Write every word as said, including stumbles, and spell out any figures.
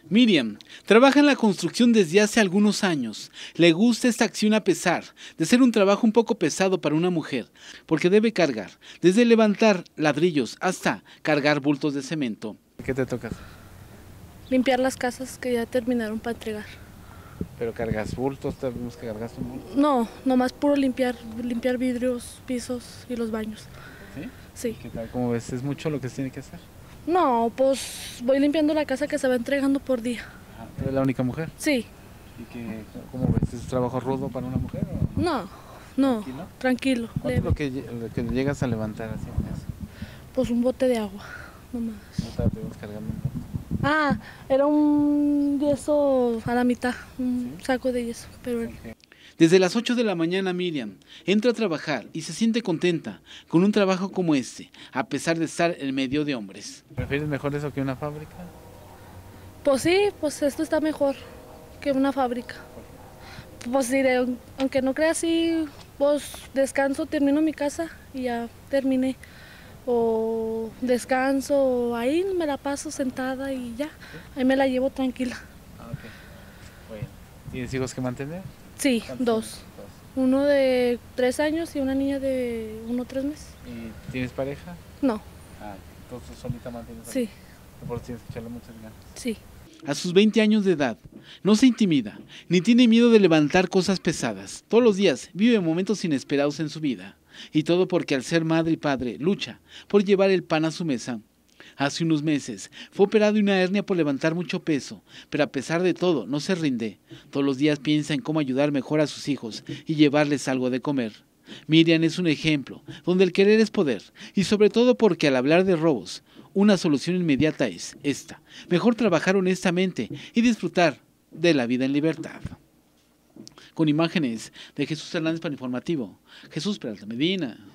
Miriam trabaja en la construcción desde hace algunos años. Le gusta esta acción a pesar de ser un trabajo un poco pesado para una mujer, porque debe cargar, desde levantar ladrillos hasta cargar bultos de cemento. ¿Qué te toca? Limpiar las casas que ya terminaron para entregar. ¿Pero cargas bultos? ¿Tenemos que cargar un bulto? No, nomás puro limpiar, limpiar vidrios, pisos y los baños. ¿Sí? Sí. ¿Qué tal? ¿Cómo ves? ¿Es mucho lo que se tiene que hacer? No, pues voy limpiando la casa que se va entregando por día. ¿Eres la única mujer? Sí. ¿Y qué, cómo ves? ¿Es un trabajo rudo para una mujer? O? No, no, ¿Tranquilo? tranquilo. ¿Cuánto es leve. lo que, lo que llegas a levantar así en casa? Pues un bote de agua, nomás. ¿No te la llevas cargando un bote? Ah, era un yeso a la mitad, un ¿Sí? saco de yeso, pero Okay. Desde las ocho de la mañana Miriam entra a trabajar y se siente contenta con un trabajo como este, a pesar de estar en medio de hombres. ¿Prefieres mejor eso que una fábrica? pues sí, pues esto está mejor que una fábrica. Pues diré, aunque no creas, sí, pues descanso, termino mi casa y ya terminé. O descanso, o ahí me la paso sentada y ya, ahí me la llevo tranquila. Ah, ok. Bueno. ¿Tienes hijos que mantener? Sí, ¿Cuántos dos. tienes? Dos. Uno de tres años y una niña de uno o tres meses. ¿Y tienes pareja? No, Ah, entonces solita mantienes. sí, Por si tienes que echarle muchas ganas. sí. A sus veinte años de edad, no se intimida, ni tiene miedo de levantar cosas pesadas. Todos los días vive momentos inesperados en su vida. Y todo porque al ser madre y padre lucha por llevar el pan a su mesa. Hace unos meses fue operado de una hernia por levantar mucho peso, pero a pesar de todo no se rinde. Todos los días piensa en cómo ayudar mejor a sus hijos y llevarles algo de comer. Miriam es un ejemplo donde el querer es poder, y sobre todo porque al hablar de robos, una solución inmediata es esta: mejor trabajar honestamente y disfrutar de la vida en libertad. Con imágenes de Jesús Hernández para Informativo, Jesús Peralta Medina.